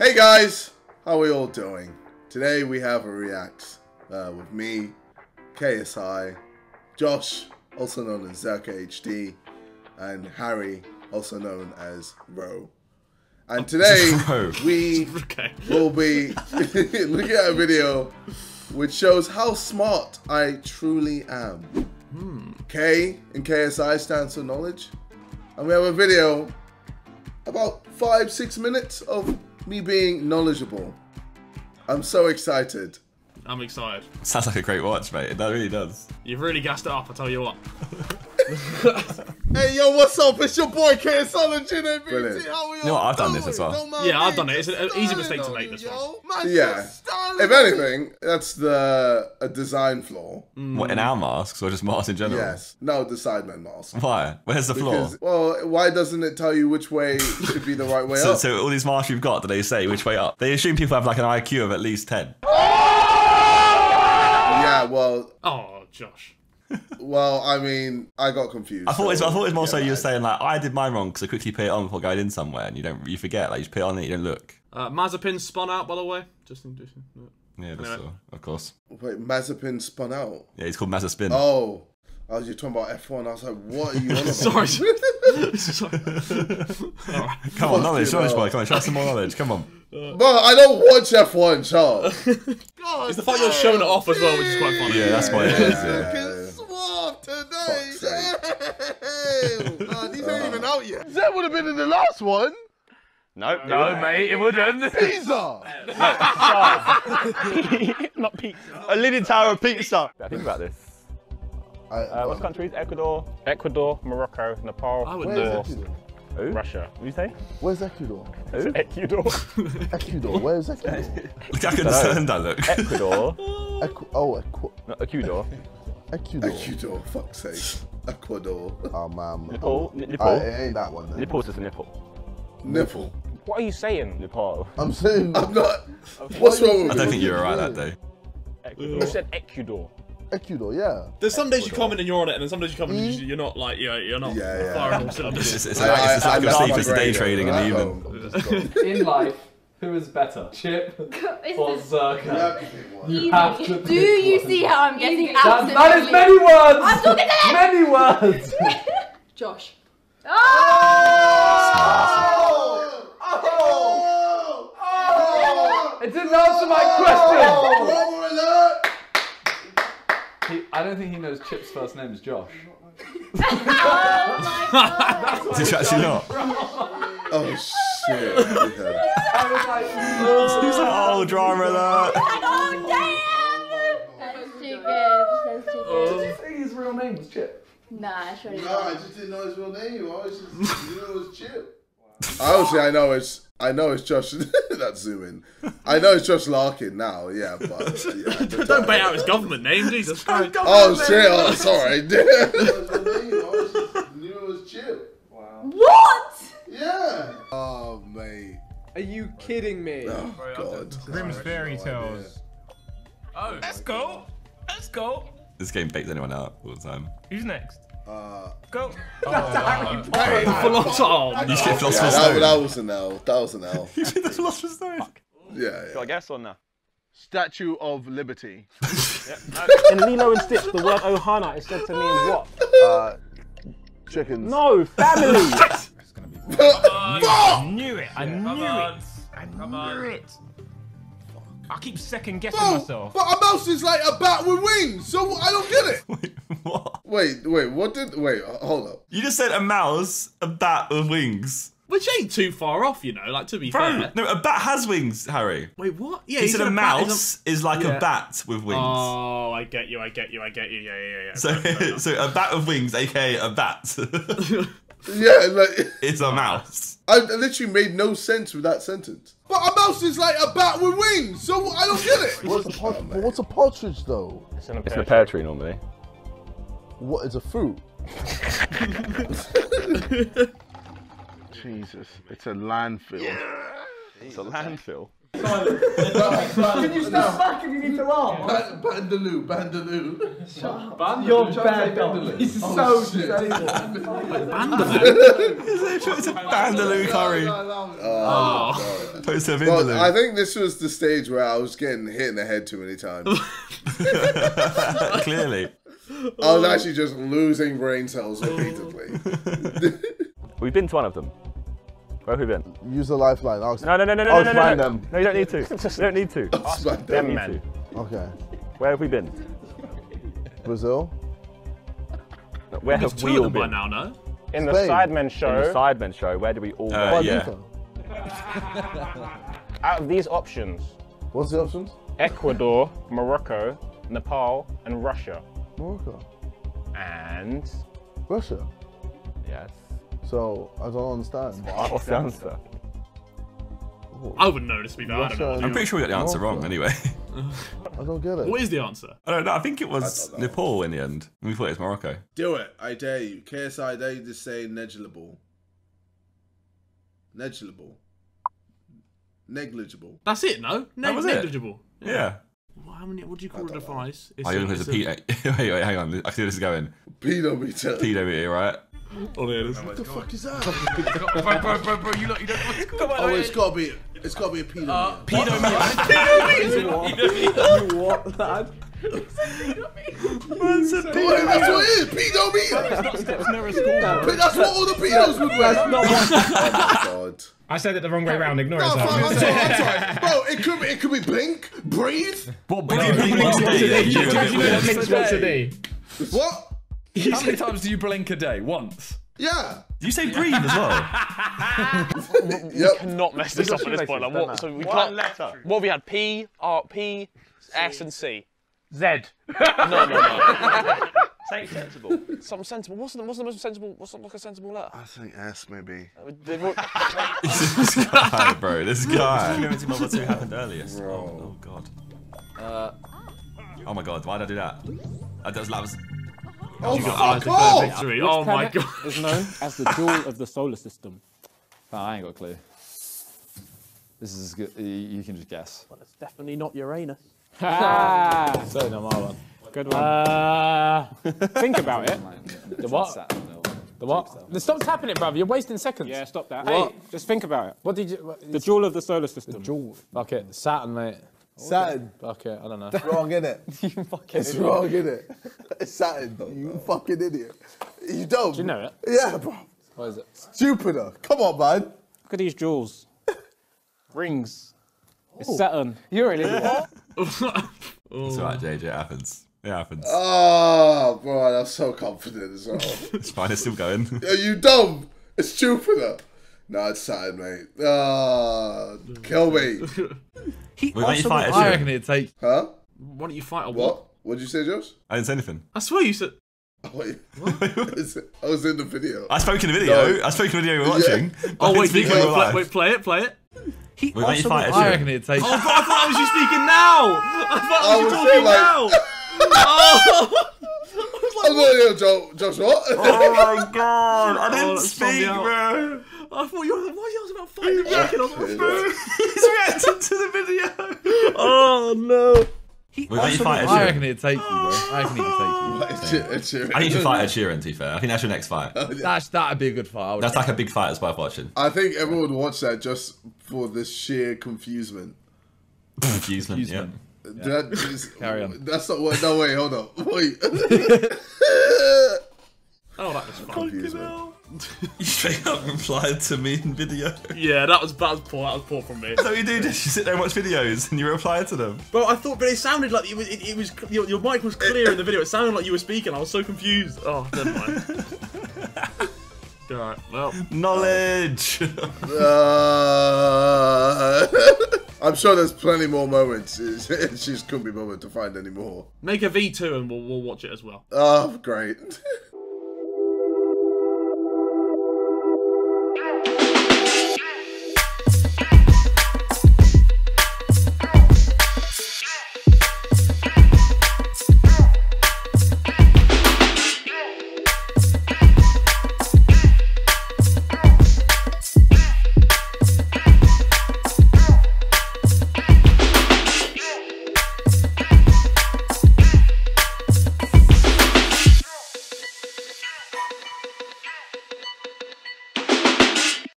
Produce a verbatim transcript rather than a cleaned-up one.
Hey guys, how are we all doing? Today we have a react uh, with me, K S I, Josh, also known as Zerka H D, and Harry, also known as Ro. And today we okay. will be looking at a video which shows how smart I truly am. Hmm. K in K S I stands for knowledge, and we have a video about five, six minutes of me being knowledgeable. I'm so excited. I'm excited. Sounds like a great watch, mate. That really does. You've really gassed it up, I tell you what. Hey, yo, what's up? It's your boy K S I and G N B T. How we You know what? I've done this as well. Yeah, I've done it. It's an easy mistake to make, this one. Yeah. If anything, that's the a design flaw. Mm. What, in our masks or just masks in general? Yes. No, the Sidemen mask. Why? Where's the flaw? Because, well, why doesn't it tell you which way should be the right way So, up? so all these masks you've got, do they say which way up? They assume people have like an I Q of at least ten. Yeah, well, Oh, Josh. well, I mean, I got confused. I thought, it was, so, I thought it was more so yeah, you were man. saying like, I did mine wrong because I quickly put it on before going in somewhere and you don't, you forget, like you just put it on and you don't look. Uh, Mazepin spun out, by the way. Just in case. No. Yeah, that's Anyway. all, of course. Wait, Mazepin spun out. Yeah, he's called Mazza Spin. Oh, I was just talking about F one. I was like, what are you on about? Sorry. Sorry. Alright. Come on, knowledge, Fucking knowledge hell. boy, come on, show us some more knowledge, come on. But I don't watch F one, Charles. God, It's the fact you're showing it off as well, which is quite funny. Yeah, that's why it is, yeah. Fucking swap today. Damn. Nah, these ain't even out yet. That would have been in the last one. No, no, mate, it wouldn't. Pizza. Not pizza. A Leaning Tower of pizza. I think about this. I, Uh, what countries? Ecuador, Ecuador, Morocco, Nepal, I would Where's know. Ecuador? Who? Russia. What do you say? Where's Ecuador? Who? Ecuador. Ecuador. Where's Ecuador? Look, I can understand that look. Ecuador. Ecu oh, Ecu No, Ecuador. Ecuador. Ecuador. Fuck's sake. Ecuador. Oh man. Nepal. Oh, Nepal. uh, it ain't that one then. Nepal's just a nipple. Nipple. What are you saying? Nepal. I'm saying. I'm not. What's wrong with I you? don't think you were right that day. Ecuador. You said Ecuador. Ecuador, yeah. There's some days you come in and you're on it, and then some days you come in and you're not like, you're, you're not Yeah, yeah. firing all It's, cylinders. it's, it's, I- a, it's, it's a I- lack I of sleep, love it's a my day grade trading in the at evening. home. I'm just going- In life, who is better, Chip or Zerka? You have to Do you see how I'm getting That, absolutely? that is many words! I'm talking to them! Many words! Josh. Oh! Oh! Oh! It didn't answer my question! Over alert! He, I don't think he knows Chip's first name is Josh. Oh my god. Did you actually not? Oh shit. Yeah. I was like, He's like, oh, drama alert. Oh damn! That's too good. That's too good. did you say his real name was Chip? Nah, sure you No, I just didn't know his real name. I was just, you know, it was Chip. Obviously, I know it's, I know it's Josh. That's zooming. I know it's Josh Larkin now. Yeah, but yeah, at the Don't time- bait out his government name, Jesus Christ. Oh shit! Oh, sorry. I knew it was Chip. Wow. What? Yeah. Oh mate. Are you kidding me? Oh god. Grimm's Fairy Tales. Oh, let's go. Let's go. This game baits anyone out all the time. Who's next? Uh, Go. Full on time. You should get yeah, Philosopher's that, Stone. that was an L. That was an L. You should get Philosopher's Stone. Yeah. Got yeah. a guess or no? Statue of Liberty. In Lilo and Stitch, the word Ohana is said to mean what? Uh, chickens. No, family! I knew it. I knew it. I knew it. I keep second guessing myself. But a mouse is like a bat with wings, so I don't get it. Wait, what? Wait, wait, what did? Wait, uh, hold up. You just said a mouse, a bat with wings. Which ain't too far off, you know, like, to be Bro, fair. no, a bat has wings, Harry. Wait, what? Yeah, He said a bat mouse is like Yeah. a bat with wings. Oh, I get you, I get you, I get you, yeah, yeah, yeah. So, Fair enough. so a bat with wings, aka a bat, Yeah, like is a mouse. I literally made no sense with that sentence. But a mouse is like a bat with wings, so I don't get it. What's a, part what's a partridge though? It's in a pear, it's in a pear tree normally. What is a fruit? Jesus, it's a landfill. It's a landfill. Can you step back if you need to laugh? Ba- Bandaloo, Bandaloo. Ban You're bad, Bandaloo. He's Oh, so shit. disabled. It's a Bandaloo curry. Oh, God. Post of Well, Vindaloo. I think this was the stage where I was getting hit in the head too many times. Clearly. I was actually just losing brain cells repeatedly. We've been to one of them. Where have we been? Use the lifeline. Ask No, no, no, no, no, I'll no, find no, them. no. You don't need to. You don't need to. Ask You don't them, need man. to. Okay. Where have we been? Brazil. No, Where There's have two we of all them by been? now, no? In the Spain. Sidemen In show, the Sidemen show, where do we all Uh, go? yeah. Ibiza. out of these options, What's the options? Ecuador, Morocco, Nepal, and Russia. Morocco. And Russia. Yes. So I don't understand. What's the answer? I wouldn't know this, to be fair. I don't know. Russia. I'm pretty sure we got the answer wrong anyway. I don't get it. What is the answer? I don't know. I think it was I don't know. Nepal in the end. We thought it was Morocco. Do it, I dare you. K S I, I dare you to say negligible. Negligible. Negligible. That's it, no? Ne That was it. negligible. Yeah. Well, how many? What do you call a device? It's Oh, you're looking it's at the P. Wait, wait, hang on. I see where this is going. Pedometer. Pedometer, right? Oh, there it is. What the fuck is that? bro, bro, bro, bro, you lot, you don't know what it's called. Oh, it's gotta be. It's gotta be a pedometer. You what, lad? Wait, that's what it is. Pedometer. It's never a school. But that's what all the pedos would wear. That's not what. Oh God. I said it the wrong way round. Ignore No, it. fine, I'm sorry, I'm sorry. Bro, it could be, it could be blink, breathe. What Blink once a day. You know that blinks once a day. What? How many times do you blink a day? Once? Yeah. Do you say breathe as well? Yep. Cannot mess this up at this point. Like, what? So we can't. letter. What have we had? P, R, P, S, and C. Z. No, no, no. Say sensible. Something sensible. What's the, what's the most sensible? What's the, like a sensible letter? I think S maybe. This guy, bro. This guy. Experience Mother two happened earlier. Oh, oh god. Uh, Oh my god. Why did I do that? I just that was. Oh, You got fuck eyes off! of victory. Oh my god. is known as the jewel of the solar system. Oh, I ain't got a clue. This is good. You, you can just guess. well, it's definitely not Uranus. Ah, Certainly not my one. good one. Uh, think about it. The what? The what? Stop tapping it, bruv. You're wasting seconds. Yeah, stop that. Hey, just think about it. What did you? What, the jewel of the solar system. The jewel. Fuck it. Saturn, mate. Saturn. Fuck it. I don't know. It's wrong, innit? You fucking It's wrong, innit? It's Saturn. You fucking idiot. You don't. Do you know it? Yeah, bro. What is it? Jupiter. Come on, man. Look at these jewels. Rings. It's Saturn. You're an idiot. It's alright, J J. It happens. It happens. Oh, bro, I'm so confident as well. It's fine. It's still going. Are you dumb? It's Jupiter. No, it's Saturn, mate. Ah, kill me. He We're going to fight a I Sheeran. reckon it'd take. Huh? Why don't you fight a what? What? What did you say, Josh? I didn't say anything. I swear you said. Oh, wait. I was in the video. I spoke in the video. No. I spoke in the video you were watching. Yeah. Oh wait, speaking wait, in real play, life. wait, play it, play it. He We're going to fight a I Sheeran. reckon it'd take. Oh, but I thought I was you speaking now. I thought I I was, was talking like- now. Oh. Oh, no, no, Joe, Josh, what? Oh my god! I didn't Oh, that's from speak, the out. bro. I thought you were. Why are you asking about fighting the jacket? I was like, bro. He's reacting to the video. Oh no. We're going to fight a I Sheeran. reckon it'd take you, bro. I reckon it'd take It's Sheeran, it's Sheeran. I think you should fight a Sheeran, to be fair. I think that's your next fight. you. That's that'd be a good fight. I would That's like a big fight that's worth watching. I think everyone would watch that just for the sheer confusement. Confusement, yeah. That is, Carry on. That's not what. No, wait, hold on. Wait. Oh, that was fun. Confusement. You straight up replied to me in video. Yeah, that was that was poor. That was poor from me. So you do just you sit there and watch videos and you reply to them. Bro, I thought, but it sounded like it was. It, it was your, your mic was clear in the video. It sounded like you were speaking. I was so confused. Oh, never mind. Alright, well. Knowledge! Uh, I'm sure there's plenty more moments. It just couldn't be bothered to find any more. Make a V two and we'll, we'll watch it as well. Oh, great.